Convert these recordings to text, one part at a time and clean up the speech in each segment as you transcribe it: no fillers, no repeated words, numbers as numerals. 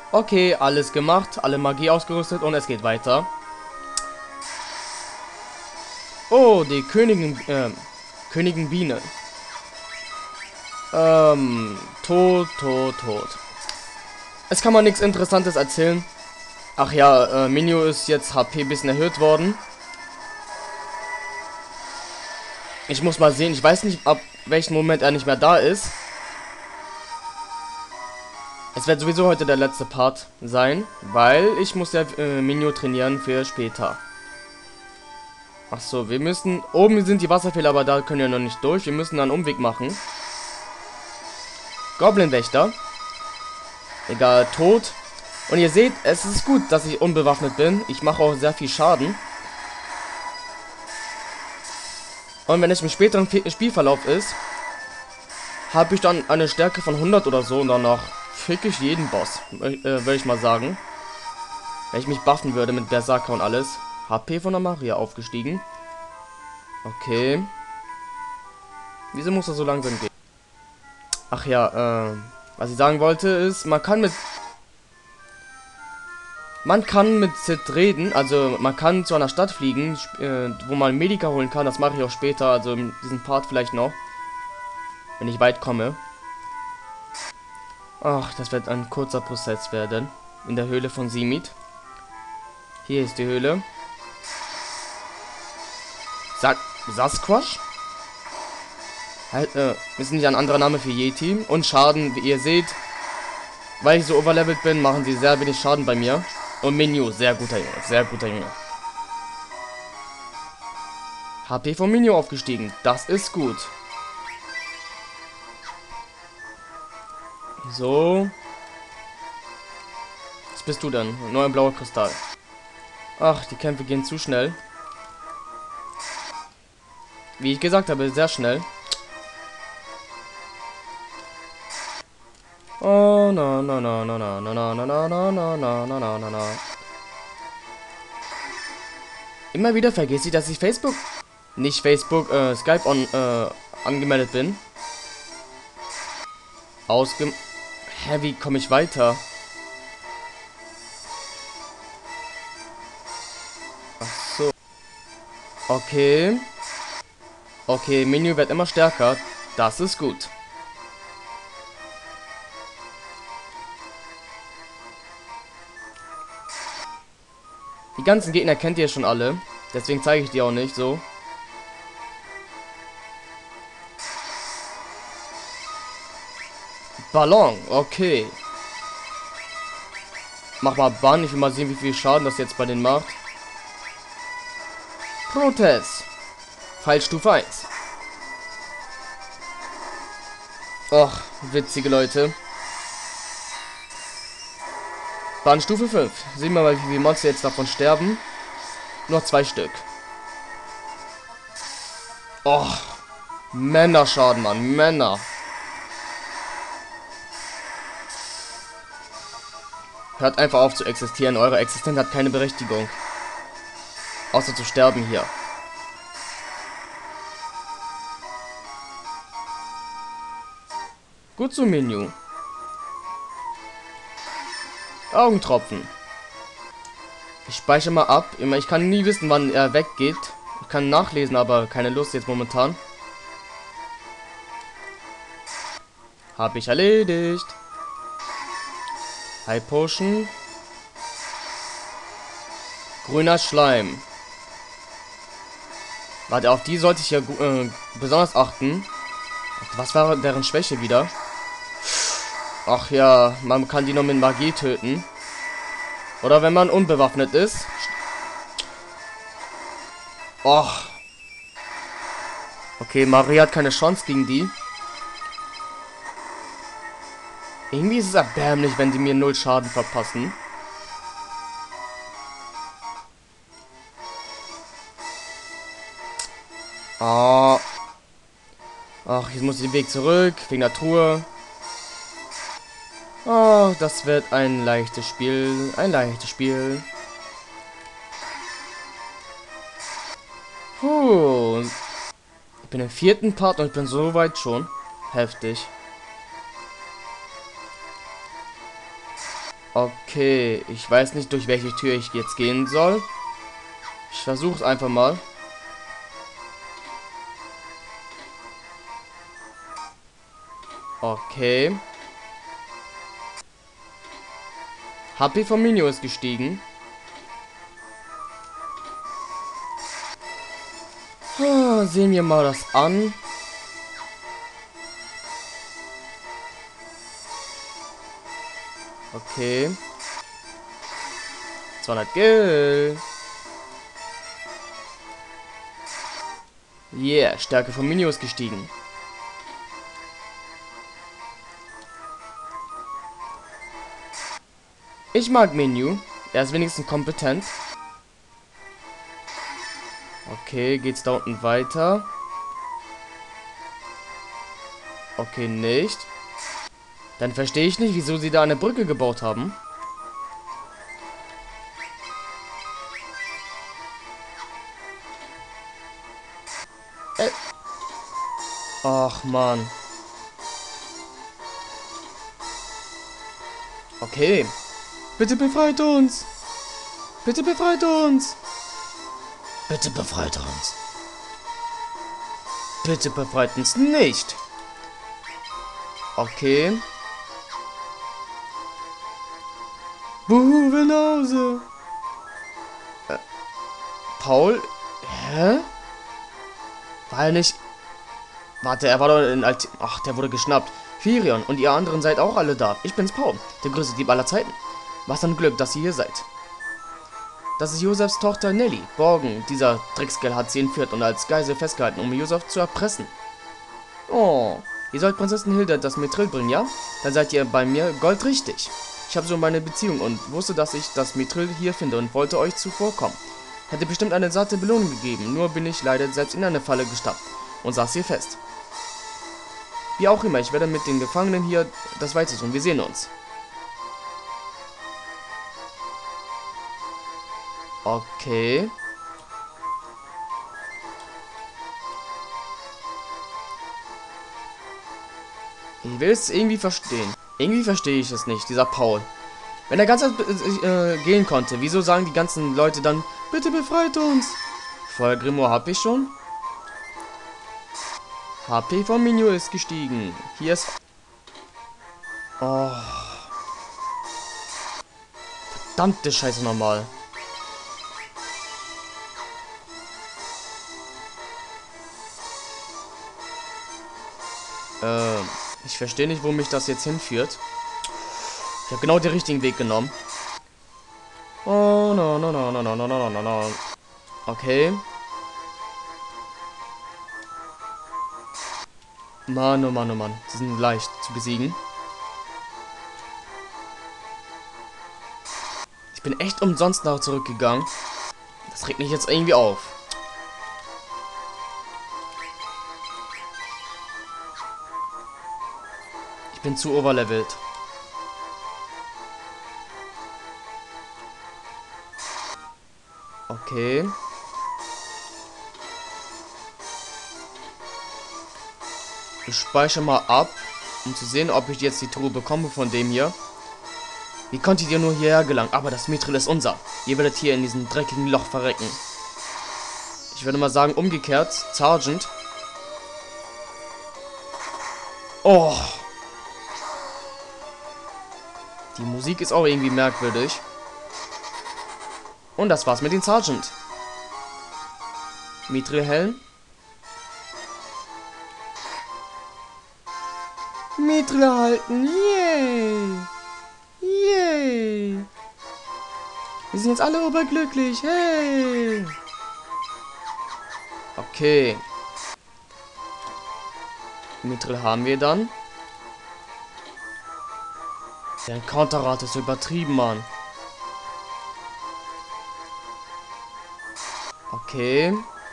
Okay, alles gemacht, alle Magie ausgerüstet und es geht weiter. Oh, die Königin Biene. Tot. Es kann man nichts Interessantes erzählen. Ach ja, Minio ist jetzt HP ein bisschen erhöht worden. Ich muss mal sehen, ich weiß nicht, ab welchem Moment er nicht mehr da ist. Es wird sowieso heute der letzte Part sein, weil ich muss ja Minio trainieren für später. Ach so, wir müssen... Oben sind die Wasserfälle, aber da können wir noch nicht durch. Wir müssen einen Umweg machen. Goblin-Wächter. Egal, tot. Und ihr seht, es ist gut, dass ich unbewaffnet bin. Ich mache auch sehr viel Schaden. Und wenn es im späteren Spielverlauf ist, habe ich dann eine Stärke von 100 oder so. Und danach fick ich jeden Boss, würde ich mal sagen. Wenn ich mich buffen würde mit Berserker und alles. HP von der Maria aufgestiegen. Okay. Wieso muss das so langsam gehen? Ach ja, was ich sagen wollte ist, man kann mit Cid reden, also man kann zu einer Stadt fliegen, wo man Medica holen kann, das mache ich auch später, also in diesem Part vielleicht noch, wenn ich weit komme. Ach, das wird ein kurzer Prozess werden, in der Höhle von Simit. Hier ist die Höhle. Sasquatch? Halt, ist nicht ein anderer Name für Yeti. Und Schaden, wie ihr seht, weil ich so overlevelt bin, machen sie sehr wenig Schaden bei mir. Und Minio, sehr guter Junge, sehr guter Junge. HP von Minio aufgestiegen, das ist gut. So. Was bist du denn? Neuer blauer Kristall. Ach, die Kämpfe gehen zu schnell. Wie ich gesagt habe, sehr schnell. Oh, na. Immer wieder vergesse ich, dass ich Skype angemeldet bin. Hä, wie komme ich weiter? Ach so. Okay. Okay, Menü wird immer stärker. Das ist gut. Die ganzen Gegner kennt ihr schon alle. Deswegen zeige ich die auch nicht so. Ballon, okay. Mach mal Bann. Ich will mal sehen, wie viel Schaden das jetzt bei denen macht. Protest. Fallstufe 1. Och, witzige Leute. Bahnstufe 5. Sehen wir mal, wie viele Monster jetzt davon sterben. Noch 2 Stück. Och, Männerschaden, Mann. Männer. Hört einfach auf zu existieren. Eure Existenz hat keine Berechtigung. Außer zu sterben hier. Gut zum Menü. Augentropfen. Ich speichere mal ab. Ich kann nie wissen, wann er weggeht. Ich kann nachlesen, aber keine Lust jetzt momentan. Habe ich erledigt. High Potion. Grüner Schleim. Warte, auf die sollte ich ja besonders achten. Was war deren Schwäche wieder? Ach ja, man kann die noch mit Magie töten. Oder wenn man unbewaffnet ist. Och. Okay, Maria hat keine Chance gegen die. Irgendwie ist es erbärmlich, wenn die mir 0 Schaden verpassen. Oh. Ach, jetzt muss ich den Weg zurück, wegen der Truhe. Oh, das wird ein leichtes Spiel. Ein leichtes Spiel. Puh. Ich bin im 4. Part und ich bin so weit schon. Heftig. Okay, ich weiß nicht, durch welche Tür ich jetzt gehen soll. Ich versuche es einfach mal. Okay. HP von Minio ist gestiegen. Sehen wir mal das an. Okay. 200 Geld. Yeah, Stärke von Minio ist gestiegen. Ich mag Minio. Er ist wenigstens kompetent. Okay, geht's da unten weiter? Okay, nicht. Dann verstehe ich nicht, wieso sie da eine Brücke gebaut haben. Ach, Mann. Okay. Bitte befreit uns. Bitte befreit uns. Bitte befreit uns. Bitte befreit uns nicht. Okay. Buhu, will nach Hause. Paul? Hä? War er nicht... Warte, er war doch in Ach, der wurde geschnappt. Firion und ihr anderen seid auch alle da. Ich bin's, Paul, der größte Dieb aller Zeiten. Was ein Glück, dass ihr hier seid. Das ist Josefs Tochter Nelly. Borgen, dieser Dreckskerl hat sie entführt und als Geisel festgehalten, um Josef zu erpressen. Oh, ihr sollt Prinzessin Hilda das Mithril bringen, ja? Dann seid ihr bei mir goldrichtig. Ich habe so meine Beziehung und wusste, dass ich das Mithril hier finde und wollte euch zuvorkommen. Hätte bestimmt eine satte Belohnung gegeben, nur bin ich leider selbst in eine Falle gestappt und saß hier fest. Wie auch immer, ich werde mit den Gefangenen hier das Weite tun. Wir sehen uns. Okay. Ich will es irgendwie verstehen. Irgendwie verstehe ich es nicht, dieser Paul. Wenn er ganz gehen konnte, wieso sagen die ganzen Leute dann, bitte befreit uns? Feuergrimoire habe ich schon. HP von Minio ist gestiegen. Hier ist... Oh. Verdammte Scheiße nochmal. Ich verstehe nicht, wo mich das jetzt hinführt. Ich habe genau den richtigen Weg genommen. Oh, no, no, no, no, no, no, no, no, no. Okay. Mann, oh Mann, oh Mann. Die sind leicht zu besiegen. Ich bin echt umsonst nach zurückgegangen. Das regt mich jetzt irgendwie auf. Ich bin zu overlevelt. Okay. Ich speichere mal ab, um zu sehen, ob ich jetzt die Truhe bekomme von dem hier. Wie konntet ihr nur hierher gelangen? Aber das Mithril ist unser. Ihr werdet hier in diesem dreckigen Loch verrecken. Ich würde mal sagen, umgekehrt. Sergeant. Oh. Die Musik ist auch irgendwie merkwürdig. Und das war's mit dem Sergeant. Mithril-Helm. Mithril erhalten. Yay. Yay. Wir sind jetzt alle oberglücklich. Hey. Okay. Mithril haben wir dann. Der Encounter-Rate ist übertrieben, Mann. Okay.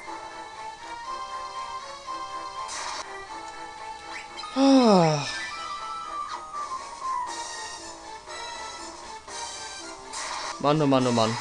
Ah. Mann, oh Mann, oh Mann.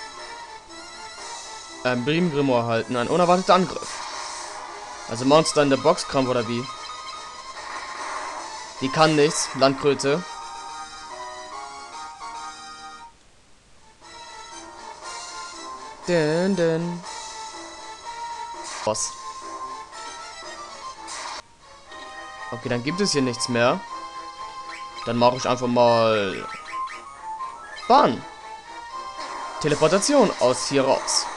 Grimoire erhalten. Ein unerwarteter Angriff. Also Monster in der Boxkampf oder wie? Die kann nichts. Landkröte. Was? Okay, dann gibt es hier nichts mehr. Dann mache ich einfach mal Bahn. Teleportation aus hier raus.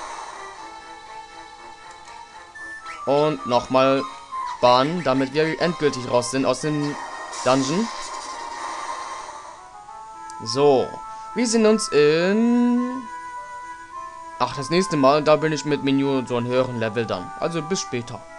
Und nochmal Bahn, damit wir endgültig raus sind aus dem Dungeon. So. Wir sehen uns in... Ach, das nächste Mal, da bin ich mit Menü so einem höheren Level dann. Also bis später.